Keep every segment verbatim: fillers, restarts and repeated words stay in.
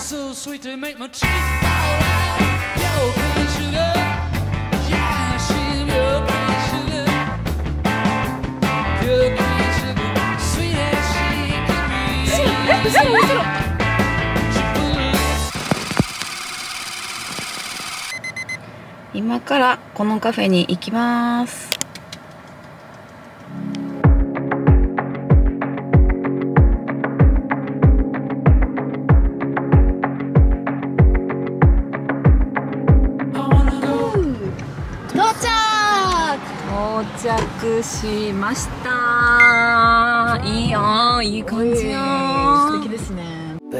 今からこのカフェに行きます。到着しました。いいよ、いい感じよ。素敵ですね。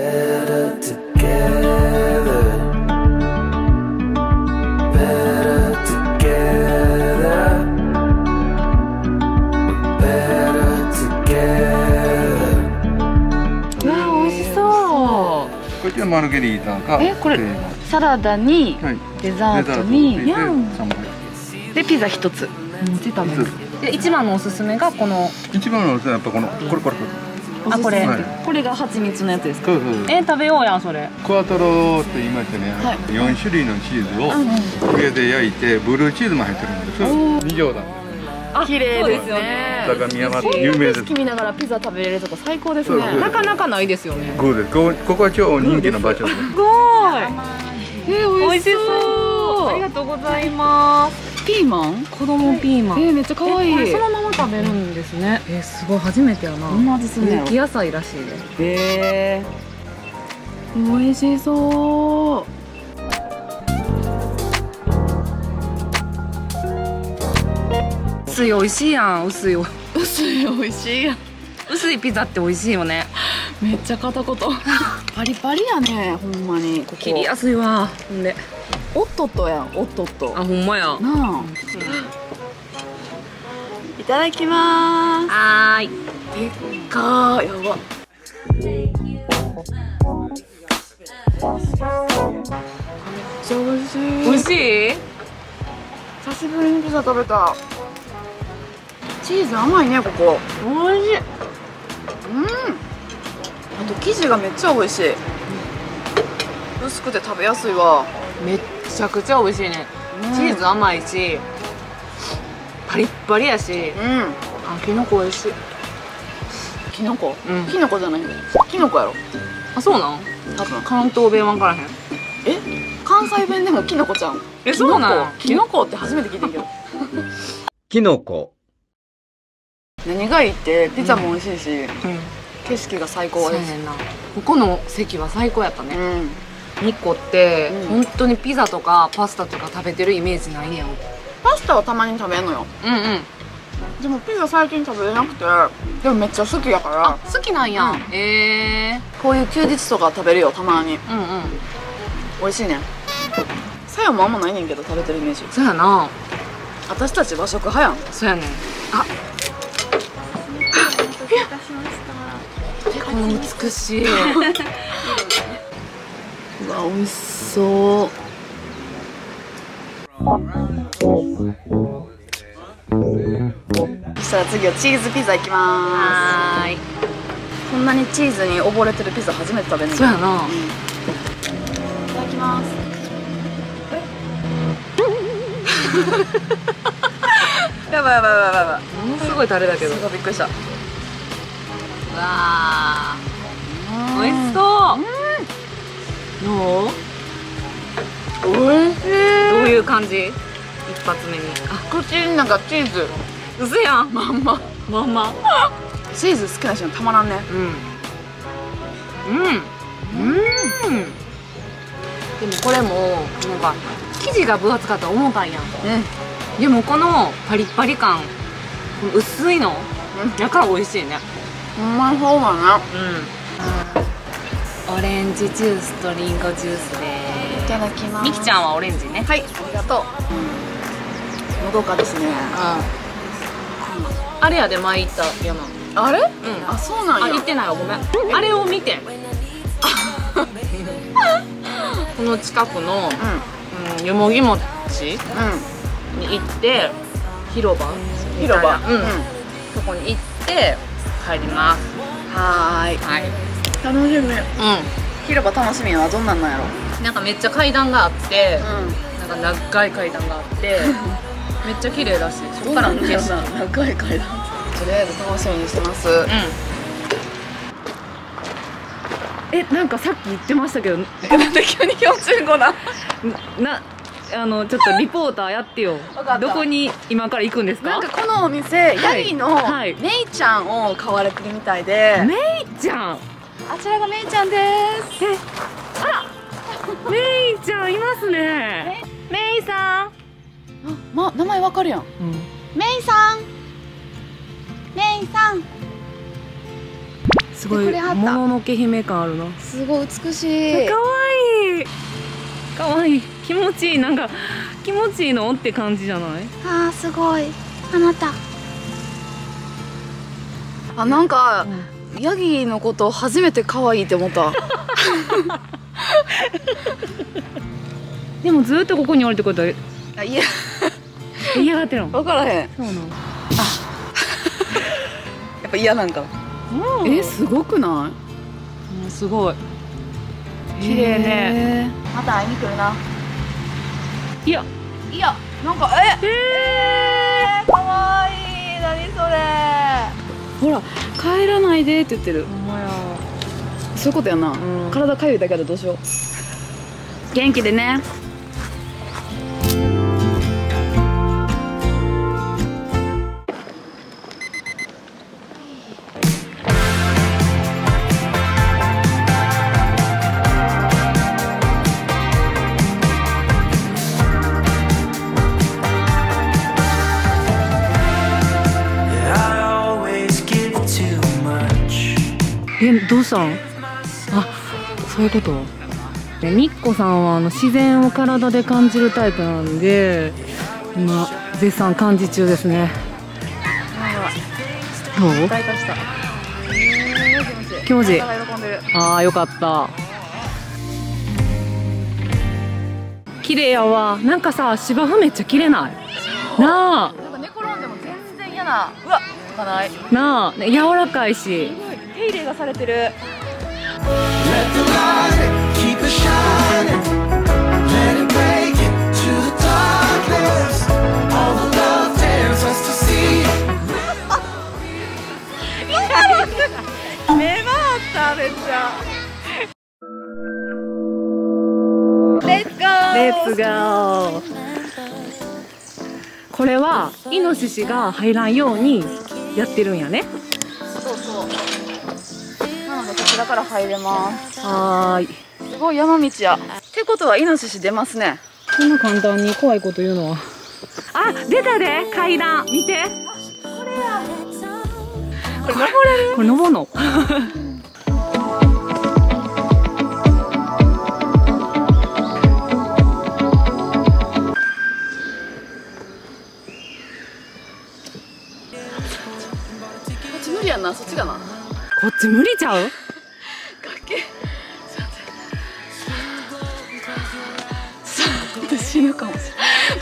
こちらマルゲリータが、 え、これサラダにデザートにでピザ一つ。 で一番のおすすめがこの一番のおすすめはやっぱこのこれこれこれ。 あ、これこれが蜂蜜のやつですか。 え、食べようやそれ。 クワトロって言いましてね、よん種類のチーズを上で焼いてブルーチーズも入ってるんです。二乗だ。 綺麗ですよね。 相模山有名です。 景色見ながらピザ食べれるとか最高ですね。 なかなかないですよね。 そうです。ここは超人気の場所です。 すごい。え、美味しそう。ありがとうございます。 ピーマン？ 子供ピーマン。 え、めっちゃ可愛い。 そのまま食べるんですね。え、すごい初めてやな。 こんな味するの？ 有機野菜らしいです。 えー、美味しそう。 薄い美味しいやん。薄い薄い美味しいやん。 薄いピザって美味しいよね。 めっちゃ片言。パリパリやね、ほんまに。ここ切りやすいわ。ほんでおっとっとやん、おっとっと。 あ、ほんまやなあ。いただきまーす。 はーい。 でっかー、やば。めっちゃ美味しい。 美味しい？ 久しぶりにピザ食べた。チーズ甘いね、ここ。 美味しい。 うん。あと生地がめっちゃ美味しい。薄くて食べやすいわ。 めっちゃくちゃ美味しいね。チーズ甘いし、パリッパリやし、 うん。 あ、きのこ美味しい。 きのこ？ うん。 きのこじゃない。きのこやろ。 あ、そうなん？ 多分。 関東弁わからへん。 え？関西弁でもきのこちゃん。 え、そうなん？ きのこって初めて聞いてんけど。 きのこ。 何がいいってピザも美味しいし、 うん。 景色が最高そうです。 やねんな。ここの席は最高やったね。 うん。 日光ってうん本当にピザとかパスタとか食べてるイメージないねん。 パスタはたまに食べんのよ。 うんうん。 でもピザ最近食べれなくて、でもめっちゃ好きやから。 好きなんや。 うんええ。 こういう休日とか食べるよ、たまに。 うんうん。 美味しいね。さよもあんまないねんけど食べてるイメージ。 そうやな。 私たち和食派やん。 そうやねん。あ。この美しい。 うわ、美味しそう。そしたら次はチーズピザいきまはーい。 ーす。こんなにチーズに溺れてるピザ初めて食べるんだそうやな。 いただきます。やばいやばいやばいやばい。 ものすごいタレだけど。 すごいびっくりした。 わあ。美味しそう。どう？ 美味しい。 どういう感じ？一発目に。あ、 口になんかチーズうそやん。 まんま。 まんま。 チーズ好きな人にたまらんね。 うん。うん。うん。でもこれもなんか生地が分厚かったら重たいやん。 うん。 でもこのパリッパリ感、この薄いの、 うん、 だから美味しいね。 うまそうだな。 うん。オレンジジュースとリンゴジュースでいただきます。 みきちゃんはオレンジね。 はい、ありがとう。のどかですね。 うん。あれやで前行った山。 あれ？ うん。 あ、そうなんや。 あ、行ってないわ、ごめん。あれを見て。この近くの、うん、よもぎ餅に行って広場みたいな、 広場、 うん、そこに行って帰ります。 はーい。 はい。 楽しみ。 うん。 広場楽しみはどんなんなんやろ。 なんかめっちゃ階段があって、 うなんか長い階段があってめっちゃ綺麗だし、そこからの景色。 長い階段。とりあえず楽しみにしてます。 うんえ、なんかさっき言ってましたけど、 なんで急に標準語な。 な、あのちょっとリポーターやってよ。どこに今から行くんですか？ なんかこのお店、ヤギのはいメイちゃんを飼われてるみたいで。 メイちゃん。 あちらがメイちゃんです。 え、あら、メイちゃんいますね。メイさん。 あ、ま、名前わかるやん。 うん、 メイさん。メイさん。 すごいもののけ姫感あるな。 すごい美しい。 かわいい。かわいい。気持ちいい。なんか気持ちいいのって感じじゃない？ あー、すごい。あなた。あ、なんか、うん、ヤギのこと初めて可愛いって思った。 でもずっとここにおるってことは、 あ、いや、 嫌がってるの？ 分からへん。 そうなの。 やっぱ嫌なんかな。え、すごくない？ うん、すごい。綺麗ね。 また会いに来るな。 いや、 いや、なんか、え、えー、かわいい。何それ。ほら、帰らないでって言ってる。 ほんまや。 そういうことやな。うん、体かゆいだけでどうしよう。元気でね。 え、どうしたん？あ、そういうこと。で、みっこさんはあの自然を体で感じるタイプなんで、今絶賛感じ中ですね。どう？気持ちいい。ああ、よかった。綺麗やわ。なんかさ、芝生めっちゃ綺麗ない？なあ。 なんか寝転んでも全然嫌な。うわ、つかない。 なあ、柔らかいし。 手入れがされてる。目回っためっちゃ。レッツゴー。 レッツゴー。これはイノシシが入らんようにやってるんやね。 そうそう。なのでこちらから入れます。 はーい。 すごい山道や。ってことはイノシシ出ますね。 こんな簡単に怖いこと言うのは。あ、出たで階段。見て。 これや。 これ登れる？これ登るの？ こっち無理やんな。そっちかな。 こっち無理ちゃう？ 崖。死ぬかもしれない。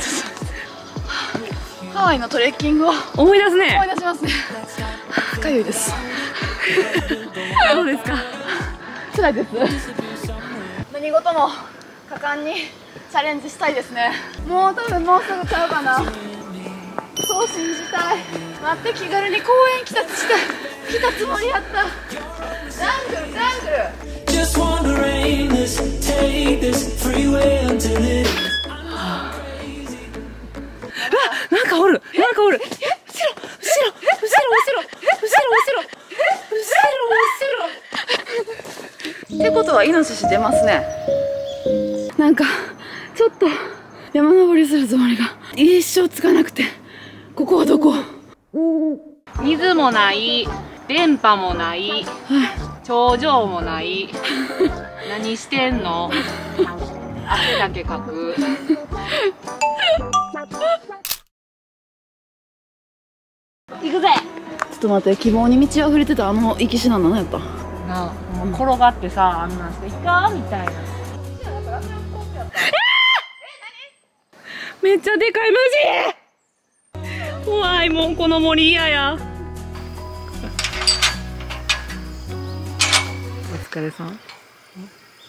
ハワイのトレッキングを思い出すね。 思い出しますね。かゆいです。 どうですか？ 辛いです。何事も果敢にチャレンジしたいですね。もう多分もうすぐちゃうかな。そう信じたい。待って、気軽に公園来たした来たつもりやった。ジャングルジャングル。Just wanna rain this, take this freeway until it. なんかおる、なんかおる。え、後ろ、後ろ、後ろ、後ろ、後ろ、後ろ、後ろ。 ってことはイノシシ出ますね。なんかちょっと山登りするつもりが一生つかなくて。ここはどこ？ 水もない、電波もない、頂上もない。何してんの？汗だけかく。 行くぜ。ちょっと待って、希望に道あふれてたあの行きしなの何やった？ なあ、もう転がってさ、あんなんしていかみたいな。 めっちゃでかい虫。怖いもんこの森嫌や。お疲れさん。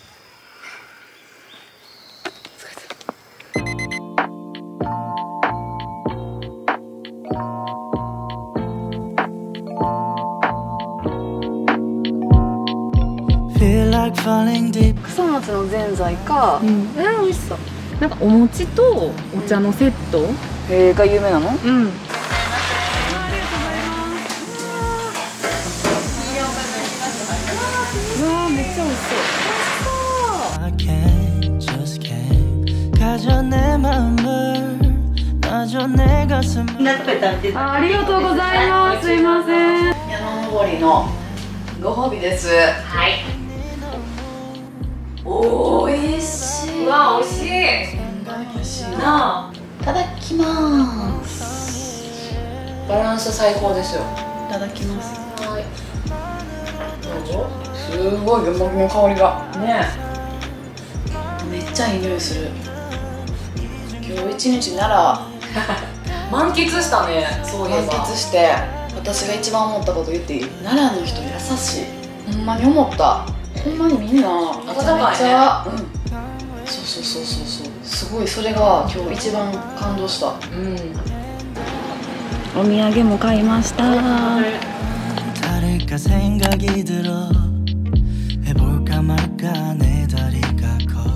草餅のぜんざいか、 うん、えー、美味しそう。なんかお餅とお茶のセット、 えー、が有名なの？ うん。 ありがとうございます。うわー、めっちゃ美味しそう。 あ、ありがとうございます。すいません。 山登りのご褒美です。 はい。 おいしい。 うわ、美味しい。 美味しいな。 なあ。 いただきます。 バランス最高ですよ。 いただきます。 はい。どうぞ。 すごいよもぎの香りが。 ね。 めっちゃいい匂いする。今日一日なら満喫したね。そういえば。 満喫して、私が一番思ったこと言っていい？奈良の人優しい。ほんまに思った。ほんまにみんなめちゃめちゃ、うん。そうそうそうそうそう。すごいそれが今日一番感動した。 うん。 お土産も買いました。 誰か생각이 들어 해볼까 말까 내 다리가 커